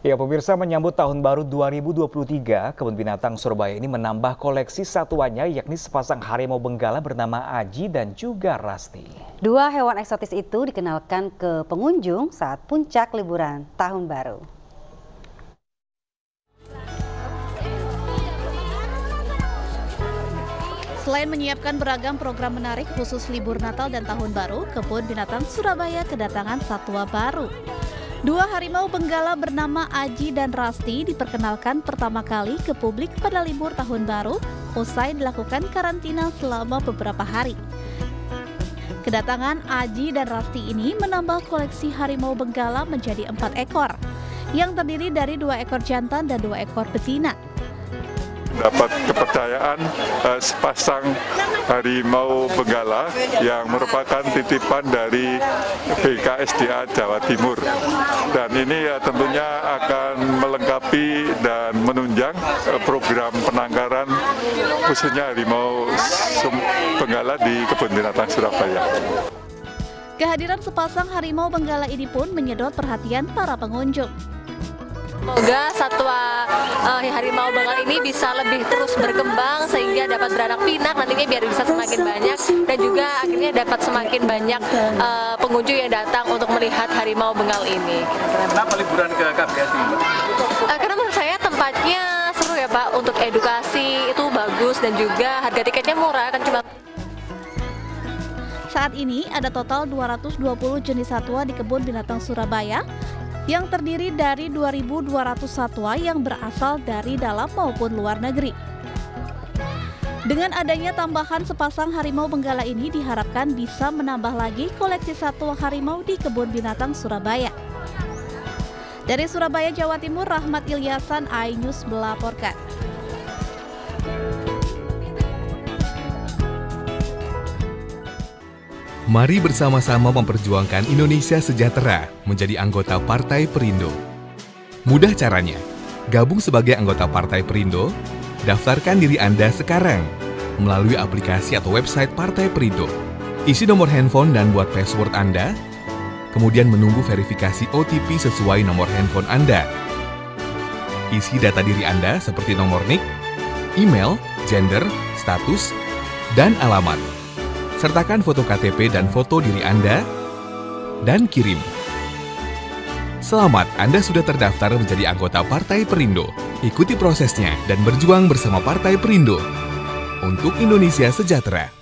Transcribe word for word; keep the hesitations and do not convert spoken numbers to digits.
Ya, pemirsa, menyambut tahun baru dua ribu dua puluh tiga, Kebun Binatang Surabaya ini menambah koleksi satuannya, yakni sepasang harimau benggala bernama Aji dan juga Rasti. Dua hewan eksotis itu dikenalkan ke pengunjung saat puncak liburan tahun baru. Selain menyiapkan beragam program menarik khusus libur Natal dan Tahun Baru, Kebun Binatang Surabaya kedatangan satwa baru. Dua harimau benggala bernama Aji dan Rasti diperkenalkan pertama kali ke publik pada libur Tahun Baru, usai dilakukan karantina selama beberapa hari. Kedatangan Aji dan Rasti ini menambah koleksi harimau benggala menjadi empat ekor, yang terdiri dari dua ekor jantan dan dua ekor betina. Dapat kepercayaan uh, sepasang harimau benggala yang merupakan titipan dari B K S D A Jawa Timur, dan ini uh, tentunya akan melengkapi dan menunjang uh, program penangkaran khususnya harimau benggala di Kebun Binatang Surabaya. Kehadiran sepasang harimau benggala ini pun menyedot perhatian para pengunjung. Semoga satwa uh, harimau benggala ini bisa lebih terus berkembang sehingga dapat beranak pinak nantinya biar bisa semakin banyak, dan juga akhirnya dapat semakin banyak uh, pengunjung yang datang untuk melihat harimau bengal ini. Kenapa liburan ke K B S ini? Uh, karena menurut saya tempatnya seru ya Pak, untuk edukasi itu bagus dan juga harga tiketnya murah kan cuma. Saat ini ada total dua ratus dua puluh jenis satwa di Kebun Binatang Surabaya, yang terdiri dari dua ribu dua ratus satwa yang berasal dari dalam maupun luar negeri. Dengan adanya tambahan sepasang harimau benggala ini diharapkan bisa menambah lagi koleksi satwa harimau di Kebun Binatang Surabaya. Dari Surabaya, Jawa Timur, Rahmat Ilyasan, iNews melaporkan. Mari bersama-sama memperjuangkan Indonesia sejahtera menjadi anggota Partai Perindo. Mudah caranya, gabung sebagai anggota Partai Perindo, daftarkan diri Anda sekarang melalui aplikasi atau website Partai Perindo. Isi nomor handphone dan buat password Anda, kemudian menunggu verifikasi O T P sesuai nomor handphone Anda. Isi data diri Anda seperti nomor N I K, email, gender, status, dan alamat. Sertakan foto K T P dan foto diri Anda, dan kirim. Selamat, Anda sudah terdaftar menjadi anggota Partai Perindo. Ikuti prosesnya dan berjuang bersama Partai Perindo untuk Indonesia sejahtera.